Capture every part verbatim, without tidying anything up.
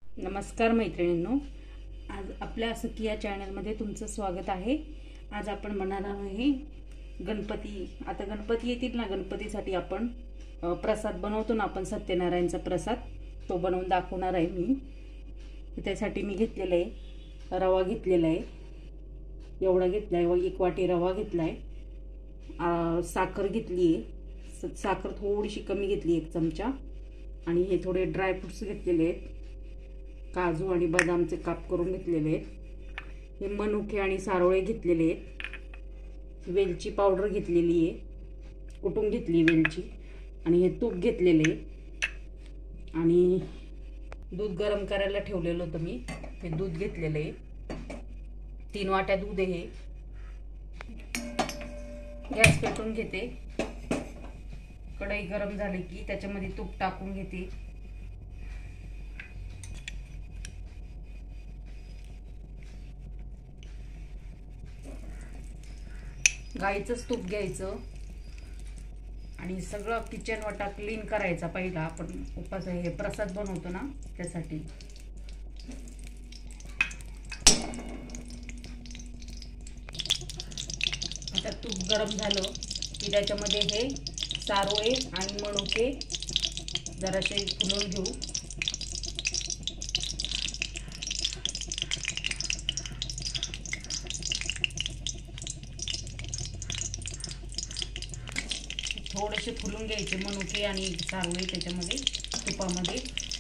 नमस्कार मैत्रिणींनो, आज आपल्या सखी या चॅनलमध्ये तुमचं स्वागत आहे। आज आपण बनवणार आहे गणपती। आता गणपती येतील ना, गणपतीसाठी आपण प्रसाद बनवतो ना, आपण सत्यनारायणचा प्रसाद तो बनवून दाखवणार आहे मी। त्यासाठी मी घेतलेला आहे रवा, घेतलेला आहे एवढा घेतलाय, एक वाटी रवा घेतलाय, साखर घेतली आहे, साखर थोडीशी कमी घेतली एक चमचा, आणि हे थोडे ड्राय फ्रूट्स घेतलेले आहेत, काजू आणि बदामचे काप करून घेतलेले आहेत, हे मनुके आणि सारोळे घेतलेले आहेत, वेलची पावडर घेतलेली आहे, कुटून घेतली वेलची, आणि हे तूप घेतलेले आहे, आणि दूध गरम करायला ठेवलेलं होतं मी, हे दूध घेतलेलं आहे, तीन वाट्या दूध आहे। गॅस पेटवून घेते, कढई गरम झाली की त्याच्यामध्ये तूप टाकून घेते। गाईचंच तूप घ्यायचं आणि सगळं किचन वाटा क्लीन करायचा पहिला, आपण उपास हे प्रसाद बनवतो ना त्यासाठी। आता तूप गरम झालं की त्याच्यामध्ये हे सारोळे आणि मनुके जरासे फुलून घेऊ। थोडेसे फुलून घ्यायचे मनुके आणि सारोळे त्याच्यामध्ये तुपामध्ये।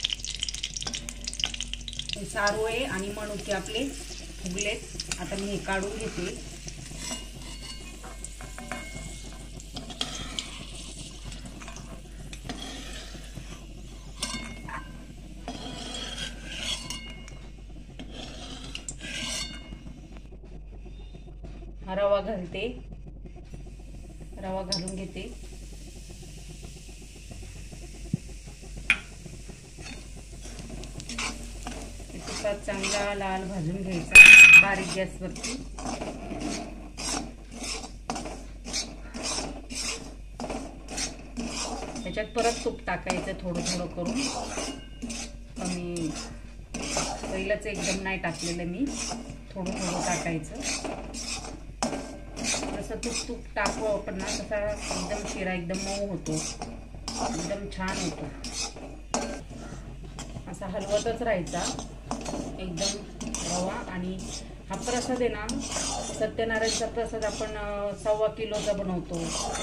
सारोळे आणि मनुके आपले फुगलेत, आता मी हे काढून घेते। हा रवा घालते, रवा घालून घेते, तुपात चांगला लाल भाजून घ्यायचा बारीक गॅसवरती। त्याच्यात परत तूप टाकायचं थोडं थोडं करून, कमी पहिलंच एकदम नाही टाकलेलं मी, थोडं थोडं टाकायचं। जसं तूप तूप टाकू आपण ना तसा एकदम शिरा एकदम मऊ होतो, एकदम छान होतो। असा हलवतच राहायचा एकदम रवा। आणि हा प्रसाद आहे ना, सत्यनारायणचा प्रसाद आपण सव्वा किलोचा बनवतो,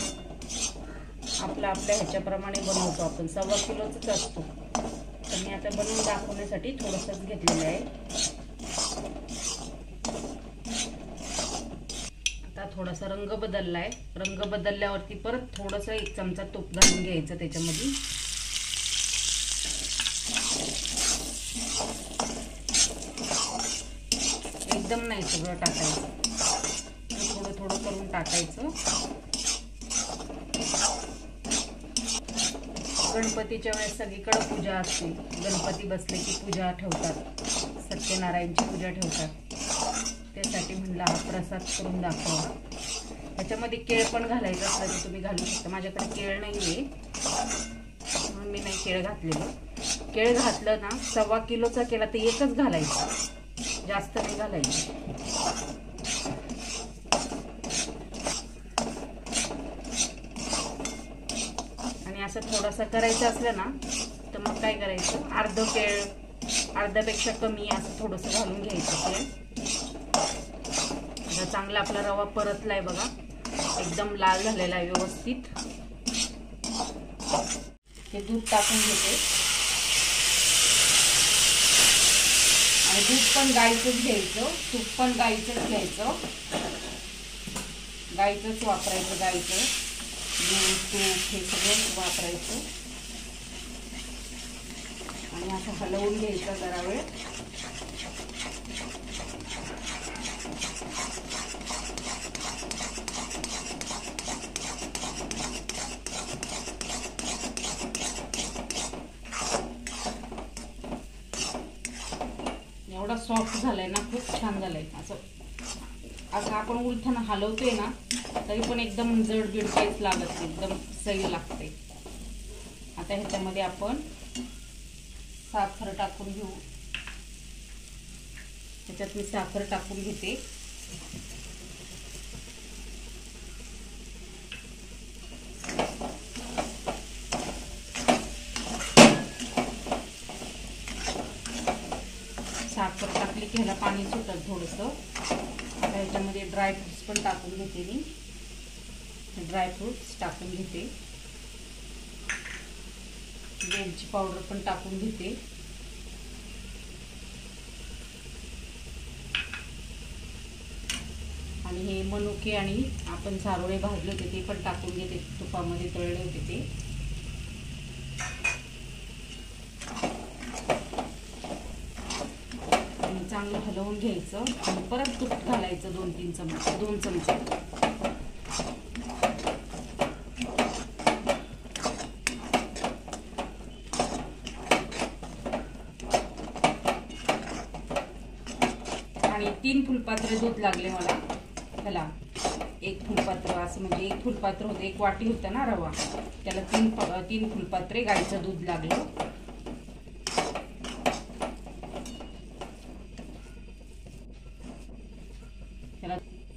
आपला आपल्या ह्याच्याप्रमाणे बनवतो आपण, सव्वा किलोचाच असतो। तर मी आता बनवून दाखवण्यासाठी थोडंसंच घेतलेलं आहे। आता थोडासा रंग बदललाय, रंग बदलल्यावरती परत थोडंसं एक चमचा तूप घालून घ्यायचं त्याच्यामध्ये। एकदम नाही सगळं टाकायचं, थोडं थोडं करून टाकायचं। गणपतीच्या वेळेस सगळीकडे पूजा असते, गणपती बसले की पूजा ठेवतात, सत्यनारायणची पूजा ठेवतात, त्यासाठी म्हणलं हा प्रसाद करून दाखवा। त्याच्यामध्ये केळ पण घालायचं असलं तर तुम्ही घालू शकता, माझ्याकडे केळ नाही आहे म्हणून मी नाही केळ घातलेलं। केळ घातलं ना, सव्वा किलोचा केला तर एकच घालायचं, जास्त नाही घालायचं। आणि असं थोडासा करायचं असलं ना तर मग काय करायचं, अर्ध केळ, अर्ध्यापेक्षा कमी असं थोडंसं घालून घ्यायचं केळ। आता चांगला आपला रवा परतलाय बघा, एकदम लाल झालेला आहे व्यवस्थित। हे दूध टाकून घेते, आणि दूध पण गाईचंच घ्यायचं, तूप पण गाईचंच घ्यायचं, गाईचंच वापरायचं, गाईचं दूध तूप हे सगळं वापरायचं। आणि असं हलवून घ्यायचं जरा वेळ। एवढा सॉफ्ट झालाय ना, खूप छान झालाय। असं असं आपण उलथाना हलवतोय ना तरी पण एकदम जड बीड काहीच लागत नाही, एकदम सही लागते। आता ह्याच्यामध्ये आपण साखर टाकून घेऊ। त्याच्यात मी साखर टाकून घेते. साखर टाकली की ह्याला पाणी सुटत थोडंसं. आता ह्याच्यामध्ये ड्रायफ्रूट्स पण टाकून घेते मी. ड्रायफ्रूट्स टाकून घेते. वेलची पावडर पण टाकून घेते. आणि हे मनुके आणि आपण चारोळे भाजले होते ते पण टाकून घेते. तुपामध्ये तळले होते ते. आणि चांगलं हलवून घ्यायचं आणि परत तूप घालायचं दोन तीन चमचे दोन चमचे. आणि तीन फुलपात्र दूध लागले मला त्याला. एक फुलपात्र असं म्हणजे एक फुलपात्र होतं, एक वाटी होतं ना रवा, त्याला तीन तीन फुलपात्रे गाईचं दूध लागलं. त्याला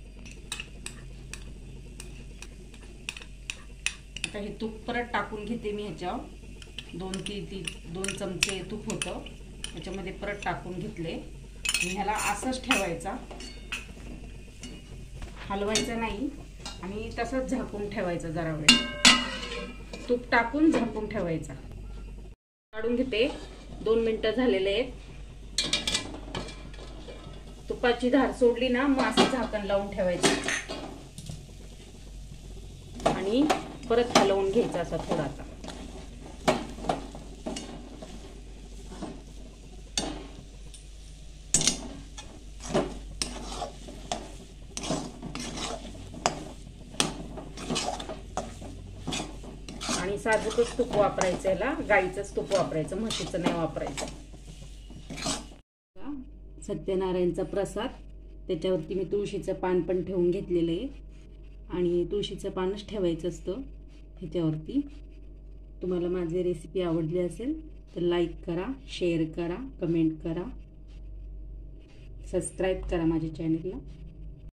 आता हे तूप परत टाकून घेते मी ह्याच्यावर. दोन तीन तीन दोन चमचे तूप होतं त्याच्यामध्ये परत टाकून घेतले. आणि ह्याला असंच ठेवायचा, हलवायचा नाही आणि तसंच झाकून ठेवायचं जरा वेळ. तूप टाकून झाकून ठेवायचा. काढून घेते. दोन मिनिटं झालेले आहेत. तुपाची धार सोडली ना मग असं झाकण लावून ठेवायचं आणि परत हलवून घ्यायचं असं थोडासा. आणि साजूकच तूप वापरायचं, याला गाईचंच तूप वापरायचं, म्हशीचं नाही वापरायचं. सत्यनारायणचा प्रसाद, त्याच्यावरती मी तुळशीचं पान पण ठेवून घेतलेलं आहे. आणि तुळशीचं पानच ठेवायचं असतं ह्याच्यावरती. तुम्हाला माझी रेसिपी आवडली असेल तर लाईक करा, शेअर करा, कमेंट करा, सबस्क्राईब करा माझ्या चॅनलला.